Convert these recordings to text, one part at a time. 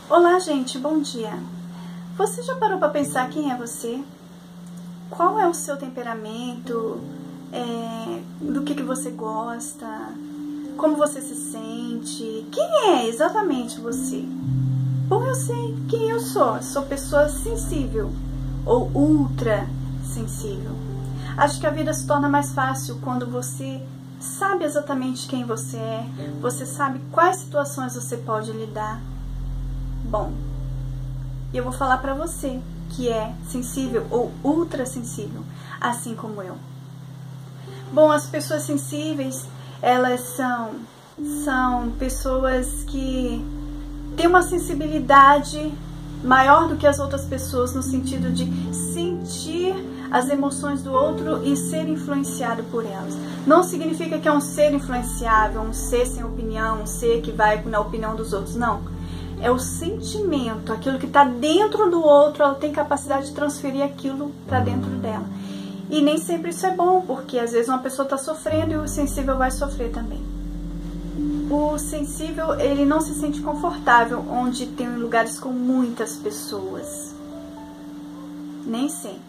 Olá, gente, bom dia. Você já parou para pensar quem é você? Qual é o seu temperamento? Do que você gosta? Como você se sente? Quem é exatamente você? Bom, eu sei quem eu sou. Sou pessoa sensível ou ultra sensível. Acho que a vida se torna mais fácil quando você sabe exatamente quem você é, você sabe quais situações você pode lidar. Bom, eu vou falar pra você que é sensível ou ultra sensível, assim como eu. Bom, as pessoas sensíveis, elas são pessoas que têm uma sensibilidade maior do que as outras pessoas, no sentido de sentir as emoções do outro e ser influenciado por elas. Não significa que é um ser influenciável, um ser sem opinião, um ser que vai na opinião dos outros, não. É o sentimento, aquilo que está dentro do outro, ela tem capacidade de transferir aquilo para dentro dela. E nem sempre isso é bom, porque às vezes uma pessoa está sofrendo e o sensível vai sofrer também. O sensível, ele não se sente confortável onde tem lugares com muitas pessoas. Nem sempre.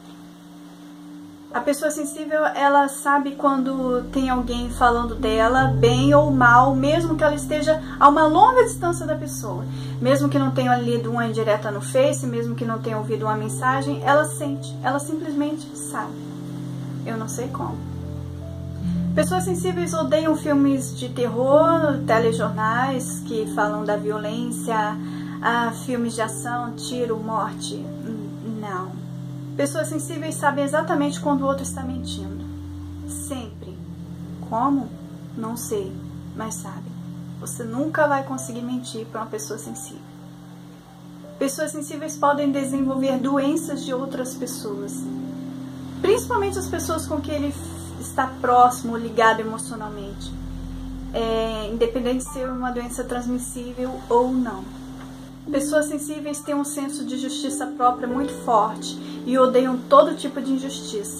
A pessoa sensível, ela sabe quando tem alguém falando dela, bem ou mal, mesmo que ela esteja a uma longa distância da pessoa. Mesmo que não tenha lido uma indireta no Face, mesmo que não tenha ouvido uma mensagem, ela sente, ela simplesmente sabe. Eu não sei como. Pessoas sensíveis odeiam filmes de terror, telejornais que falam da violência, filmes de ação, tiro, morte. Não. Pessoas sensíveis sabem exatamente quando o outro está mentindo. Sempre. Como? Não sei, mas sabem. Você nunca vai conseguir mentir para uma pessoa sensível. Pessoas sensíveis podem desenvolver doenças de outras pessoas. Principalmente as pessoas com quem ele está próximo, ligado emocionalmente. Independente de ser uma doença transmissível ou não. Pessoas sensíveis têm um senso de justiça própria muito forte e odeiam todo tipo de injustiça.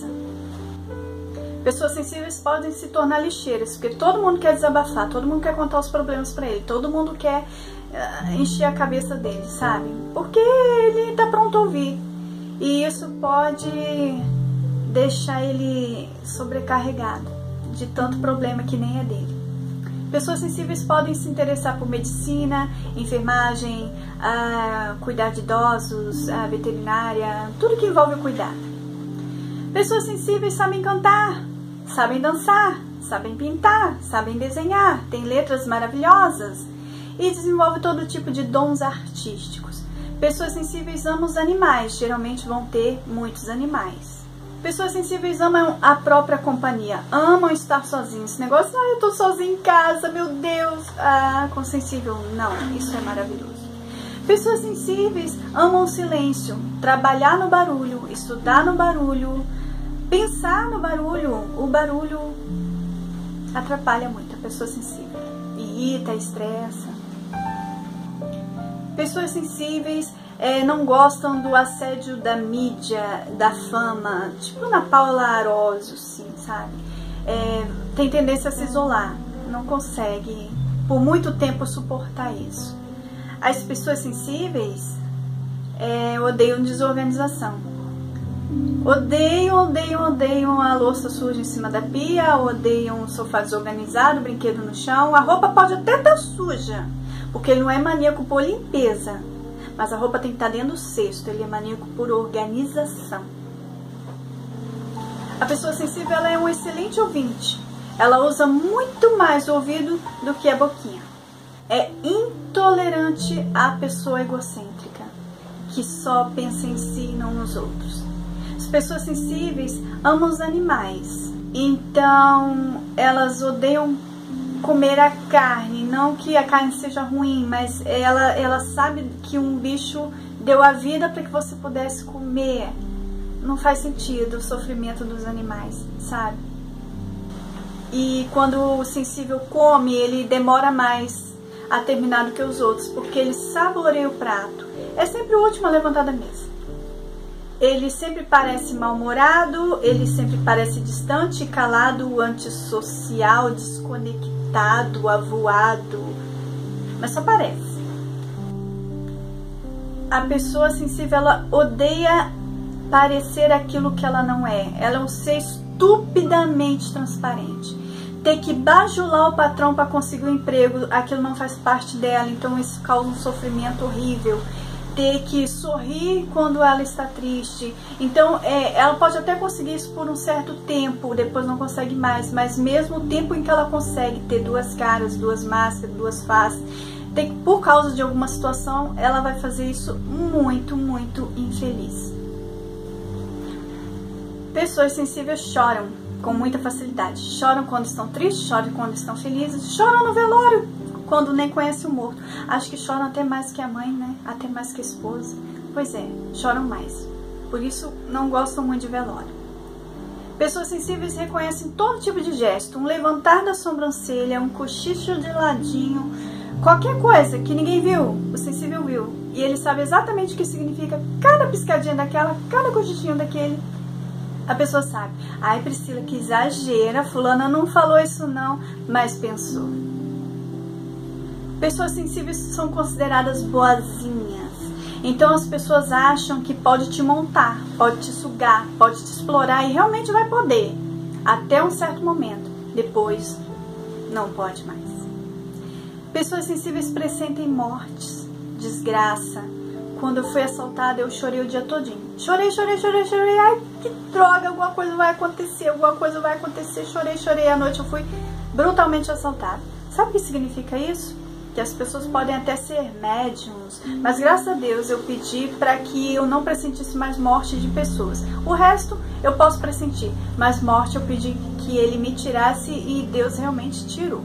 Pessoas sensíveis podem se tornar lixeiras, porque todo mundo quer desabafar, todo mundo quer contar os problemas pra ele, todo mundo quer encher a cabeça dele, sabe? Porque ele tá pronto a ouvir. E isso pode deixar ele sobrecarregado de tanto problema que nem é dele. Pessoas sensíveis podem se interessar por medicina, enfermagem, cuidar de idosos, veterinária, tudo que envolve o cuidado. Pessoas sensíveis sabem cantar, sabem dançar, sabem pintar, sabem desenhar, têm letras maravilhosas e desenvolvem todo tipo de dons artísticos. Pessoas sensíveis amam os animais, geralmente vão ter muitos animais. Pessoas sensíveis amam a própria companhia, amam estar sozinhos. Esse negócio, eu tô sozinho em casa, meu Deus. Com sensível, não, isso é maravilhoso. Pessoas sensíveis amam o silêncio, trabalhar no barulho, estudar no barulho, pensar no barulho. O barulho atrapalha muito a pessoa sensível, irrita, estressa. Pessoas sensíveis não gostam do assédio da mídia, da fama, tipo na Paula Arósio, sim, sabe? Tem tendência a se isolar, não consegue por muito tempo suportar isso. As pessoas sensíveis odeiam desorganização. Odeiam a louça suja em cima da pia, odeiam o sofá desorganizado, o brinquedo no chão. A roupa pode até estar suja, porque ele não é maníaco por limpeza. Mas a roupa tem que estar dentro do cesto, ele é maníaco por organização. A pessoa sensível, ela é um excelente ouvinte. Ela usa muito mais o ouvido do que a boquinha. É intolerante à pessoa egocêntrica, que só pensa em si e não nos outros. As pessoas sensíveis amam os animais. Então, elas odeiam comer a carne, não que a carne seja ruim, mas ela sabe que um bicho deu a vida para que você pudesse comer. Não faz sentido o sofrimento dos animais, sabe? E quando o sensível come, ele demora mais a terminar do que os outros, porque ele saboreia o prato. É sempre o último a levantar da mesa. Ele sempre parece mal-humorado, ele sempre parece distante, calado, antissocial, desconectado, avoado, mas só parece. a pessoa sensível, ela odeia parecer aquilo que ela não é. Ela é um ser estupidamente transparente. Ter que bajular o patrão para conseguir um emprego, aquilo não faz parte dela, então isso causa um sofrimento horrível. Ter que sorrir quando ela está triste. Então, ela pode até conseguir isso por um certo tempo, depois não consegue mais, mas mesmo o tempo em que ela consegue ter duas caras, duas máscaras, duas faces, por causa de alguma situação, ela vai fazer isso muito, muito infeliz. Pessoas sensíveis choram com muita facilidade. Choram quando estão tristes, choram quando estão felizes, choram no velório, quando nem conhecem o morto. Acho que choram até mais que a mãe, né? Até mais que a esposa. Pois é, choram mais. Por isso, não gostam muito de velório. Pessoas sensíveis reconhecem todo tipo de gesto. Um levantar da sobrancelha, um cochicho de ladinho, qualquer coisa que ninguém viu, o sensível viu. E ele sabe exatamente o que significa cada piscadinha daquela, cada cochichinho daquele. A pessoa sabe. Ai, Priscila, que exagera, fulana não falou isso não, mas pensou. Pessoas sensíveis são consideradas boazinhas. Então as pessoas acham que pode te montar, pode te sugar, pode te explorar e realmente vai poder. Até um certo momento. Depois, não pode mais. Pessoas sensíveis pressentem mortes, desgraça. Quando eu fui assaltada, eu chorei o dia todinho. Chorei, chorei, chorei, chorei. Ai, que droga, alguma coisa vai acontecer, alguma coisa vai acontecer. Chorei, chorei. À noite eu fui brutalmente assaltada. Sabe o que significa isso? Que as pessoas podem até ser médiums, mas graças a Deus eu pedi para que eu não pressentisse mais morte de pessoas. O resto eu posso pressentir, mas morte eu pedi que ele me tirasse e Deus realmente tirou.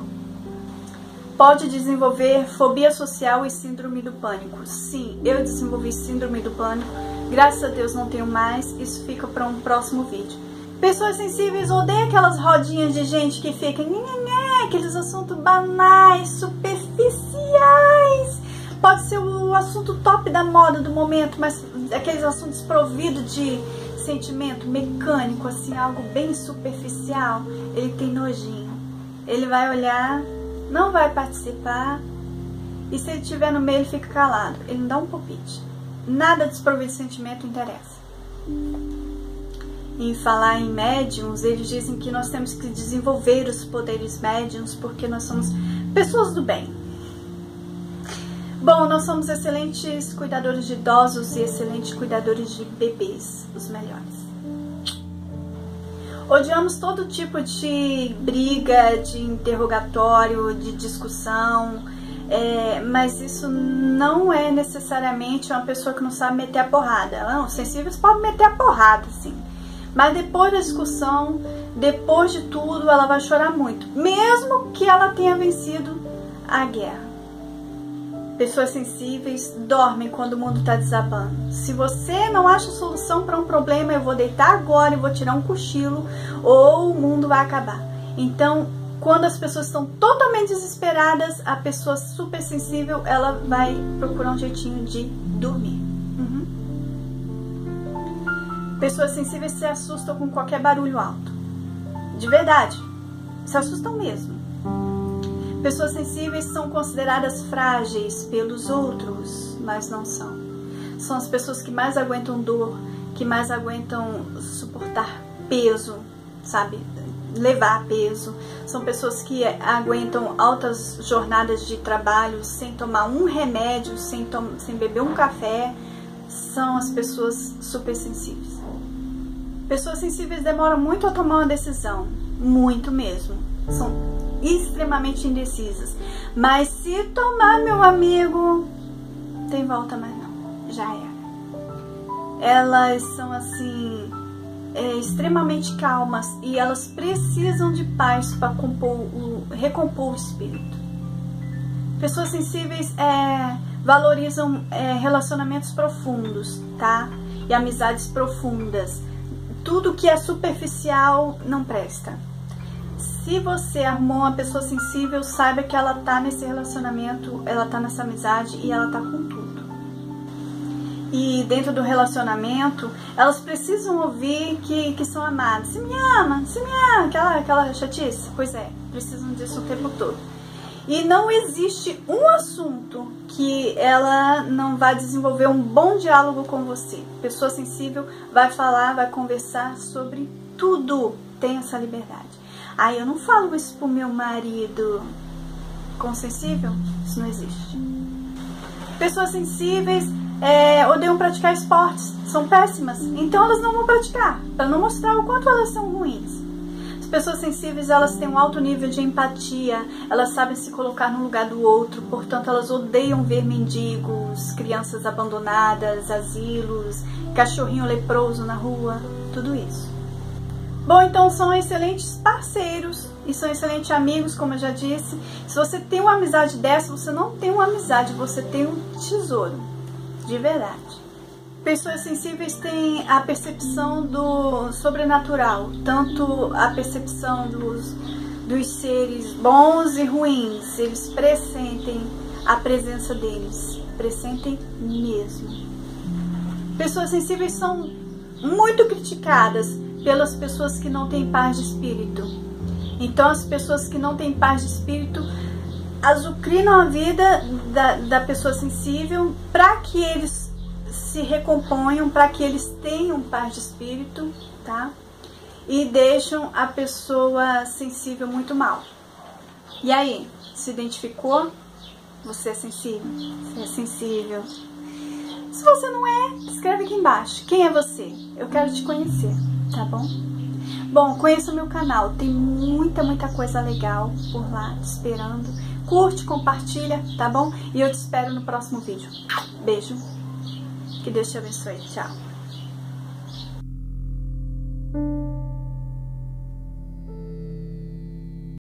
Pode desenvolver fobia social e síndrome do pânico. Sim, eu desenvolvi síndrome do pânico. Graças a Deus não tenho mais. Isso fica para um próximo vídeo. Pessoas sensíveis odeiam aquelas rodinhas de gente que fica aqueles assuntos banais, superficiais. Pode ser o assunto top da moda do momento, mas aqueles assuntos providos de sentimento mecânico, assim, algo bem superficial. Ele tem nojinho. Ele vai olhar, não vai participar, e se ele estiver no meio ele fica calado, ele não dá um palpite. Nada desprovido de sentimento interessa. Em falar em médiums, eles dizem que nós temos que desenvolver os poderes médiums porque nós somos pessoas do bem. Bom, nós somos excelentes cuidadores de idosos e excelentes cuidadores de bebês, os melhores. Odiamos todo tipo de briga, de interrogatório, de discussão, mas isso não é necessariamente uma pessoa que não sabe meter a porrada. Não, os sensíveis podem meter a porrada, sim. Mas depois da discussão, depois de tudo, ela vai chorar muito, mesmo que ela tenha vencido a guerra. Pessoas sensíveis dormem quando o mundo está desabando. Se você não acha solução para um problema, eu vou deitar agora e vou tirar um cochilo, ou o mundo vai acabar. Então, quando as pessoas estão totalmente desesperadas, a pessoa super sensível, ela vai procurar um jeitinho de dormir. Pessoas sensíveis se assustam com qualquer barulho alto. De verdade, se assustam mesmo. Pessoas sensíveis são consideradas frágeis pelos outros, mas não são. São as pessoas que mais aguentam dor, que mais aguentam suportar peso, sabe? Levar peso. São pessoas que aguentam altas jornadas de trabalho sem tomar um remédio, sem beber um café. São as pessoas super sensíveis. Pessoas sensíveis demoram muito a tomar uma decisão, muito mesmo. São extremamente indecisas. Mas se tomar, meu amigo, tem volta mais não, já era. Elas são assim, extremamente calmas e elas precisam de paz para recompor o espírito. Pessoas sensíveis valorizam relacionamentos profundos, tá? E amizades profundas. Tudo que é superficial não presta. Se você arrumou uma pessoa sensível, saiba que ela tá nesse relacionamento, ela tá nessa amizade e ela tá com tudo. E dentro do relacionamento, elas precisam ouvir que são amadas. Se me ama, aquela chatice. Pois é, precisam disso o tempo todo. E não existe um assunto que ela não vai desenvolver um bom diálogo com você. Pessoa sensível vai falar, vai conversar sobre tudo. Tem essa liberdade. Ah, eu não falo isso pro meu marido. Com sensível, isso não existe. Pessoas sensíveis odeiam praticar esportes. São péssimas. Então elas não vão praticar, para não mostrar o quanto elas são ruins. Pessoas sensíveis, elas têm um alto nível de empatia, elas sabem se colocar no lugar do outro, portanto elas odeiam ver mendigos, crianças abandonadas, asilos, cachorrinho leproso na rua, tudo isso. Bom, então são excelentes parceiros e são excelentes amigos, como eu já disse. Se você tem uma amizade dessa, você não tem uma amizade, você tem um tesouro, de verdade. Pessoas sensíveis têm a percepção do sobrenatural, tanto a percepção dos seres bons e ruins. Eles pressentem a presença deles, pressentem mesmo. Pessoas sensíveis são muito criticadas pelas pessoas que não têm paz de espírito. Então as pessoas que não têm paz de espírito azucrinam a vida da pessoa sensível para que eles se recomponham, para que eles tenham paz de espírito, tá? E deixam a pessoa sensível muito mal. E aí, se identificou? Você é sensível? Você é sensível? Se você não é, escreve aqui embaixo. Quem é você? Eu quero te conhecer, tá bom? Bom, conheça o meu canal, tem muita coisa legal por lá te esperando. Curte, compartilha, tá bom? E eu te espero no próximo vídeo. Beijo. Que Deus te abençoe. Tchau.